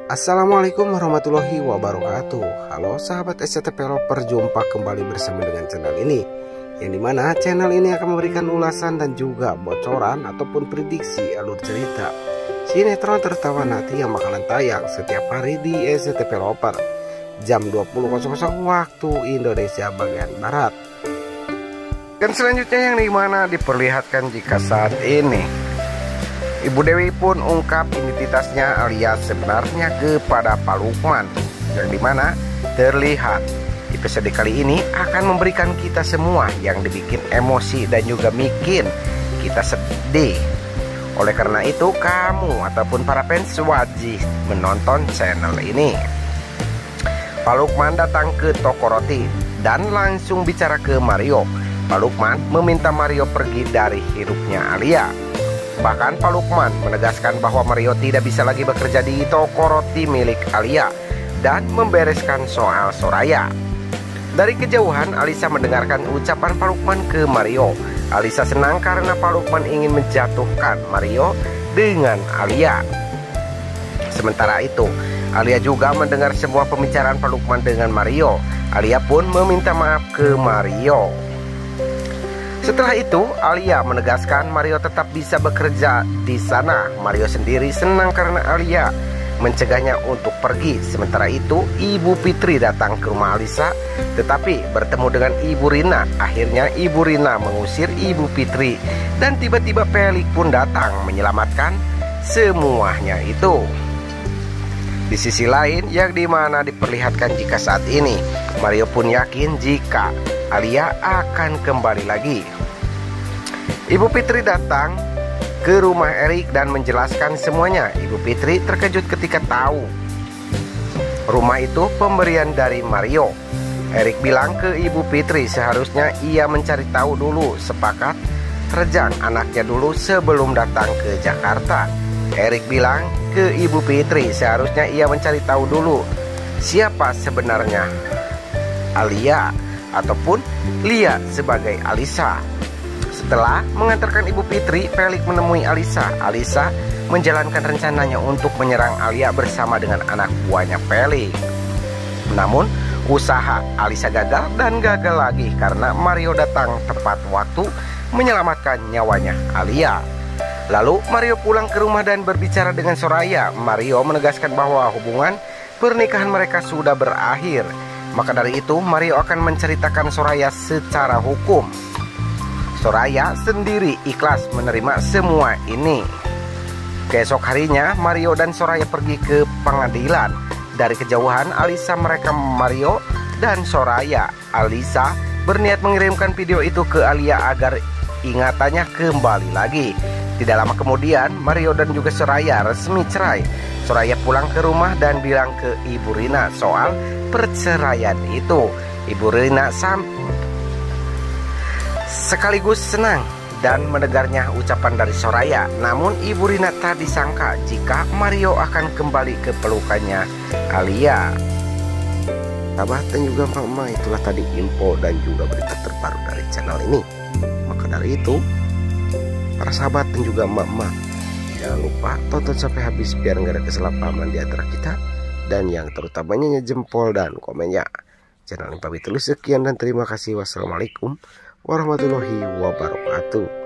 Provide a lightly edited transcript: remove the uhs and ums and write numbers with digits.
Assalamualaikum warahmatullahi wabarakatuh. Halo sahabat SCTV Lover, jumpa kembali bersama dengan channel ini, yang dimana channel ini akan memberikan ulasan dan juga bocoran ataupun prediksi alur cerita sinetron tertawa nanti yang bakalan tayang setiap hari di SCTV Lover jam 20.00 waktu Indonesia bagian Barat. Dan selanjutnya yang dimana diperlihatkan jika saat ini Ibu Dewi pun ungkap identitasnya alias sebenarnya kepada Pak Lukman, yang dimana terlihat episode kali ini akan memberikan kita semua yang dibikin emosi dan juga bikin kita sedih. Oleh karena itu kamu ataupun para fans wajib menonton channel ini. Pak Lukman datang ke toko roti dan langsung bicara ke Mario. Pak Lukman meminta Mario pergi dari hidupnya Alia. Bahkan Pak Lukman menegaskan bahwa Mario tidak bisa lagi bekerja di toko roti milik Alia dan membereskan soal Soraya. Dari kejauhan Alisa mendengarkan ucapan Pak Lukman ke Mario. Alisa senang karena Pak Lukman ingin menjatuhkan Mario dengan Alia. Sementara itu Alia juga mendengar semua pembicaraan Pak Lukman dengan Mario. Alia pun meminta maaf ke Mario. Setelah itu, Alia menegaskan Mario tetap bisa bekerja di sana. Mario sendiri senang karena Alia mencegahnya untuk pergi. Sementara itu, Ibu Fitri datang ke rumah Alisa, tetapi bertemu dengan Ibu Rina. Akhirnya Ibu Rina mengusir Ibu Fitri, dan tiba-tiba Pelik pun datang menyelamatkan semuanya itu. Di sisi lain, yang dimana diperlihatkan jika saat ini Mario pun yakin jika Alia akan kembali lagi. Ibu Fitri datang ke rumah Erik dan menjelaskan semuanya. Ibu Fitri terkejut ketika tahu rumah itu pemberian dari Mario. Erik bilang ke Ibu Fitri seharusnya ia mencari tahu dulu sepakat Rejang anaknya dulu sebelum datang ke Jakarta. Erik bilang ke Ibu Fitri seharusnya ia mencari tahu dulu siapa sebenarnya Alia ataupun Lia sebagai Alisa. Setelah mengantarkan Ibu Fitri, Pelik menemui Alisa. Alisa menjalankan rencananya untuk menyerang Alia bersama dengan anak buahnya Pelik. Namun usaha Alisa gagal dan gagal lagi karena Mario datang tepat waktu menyelamatkan nyawanya Alia. Lalu Mario pulang ke rumah dan berbicara dengan Soraya. Mario menegaskan bahwa hubungan pernikahan mereka sudah berakhir. Maka dari itu Mario akan menceritakan Soraya secara hukum. Soraya sendiri ikhlas menerima semua ini. Keesok harinya Mario dan Soraya pergi ke pengadilan. Dari kejauhan Alisa merekam Mario dan Soraya. Alisa berniat mengirimkan video itu ke Alia agar ingatannya kembali lagi. Tidak lama kemudian Mario dan juga Soraya resmi cerai. Soraya pulang ke rumah dan bilang ke Ibu Rina soal perceraian itu. Ibu Rina sekaligus senang dan mendengarnya ucapan dari Soraya. Namun Ibu Rina tak disangka jika Mario akan kembali ke pelukannya Alia. Sahabat dan juga mama, itulah tadi info dan juga berita terbaru dari channel ini. Maka dari itu para sahabat dan juga mama, jangan lupa tonton sampai habis biar nggak ada kesalahpahaman di antara kita. Dan yang terutamanya jempol dan komennya. Channel ini pamit dulu, sekian dan terima kasih. Wassalamualaikum warahmatullahi wabarakatuh.